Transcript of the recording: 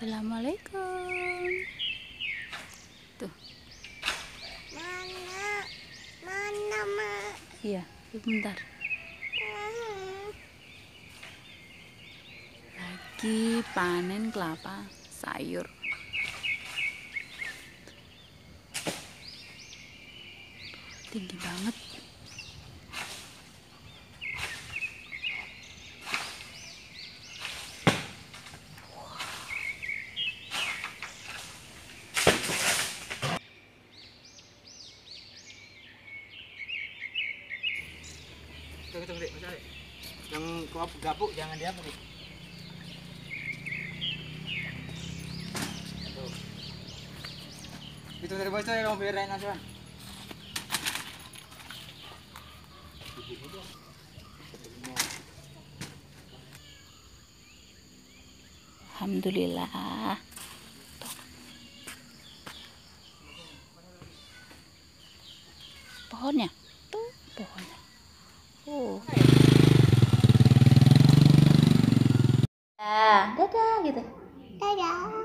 Assalamualaikum. Tuh. Mana, Ma? Iya, bentar. Lagi panen kelapa sayur. Tinggi banget. Tunggu, Dek, Dek. Yang gabuk jangan diapa, Dek. Tuh. Itu dari bawah itu yang biar naik nasiwan. Alhamdulillah. Pohonnya, tuh pohonnya. Dadah gitu. Dadah.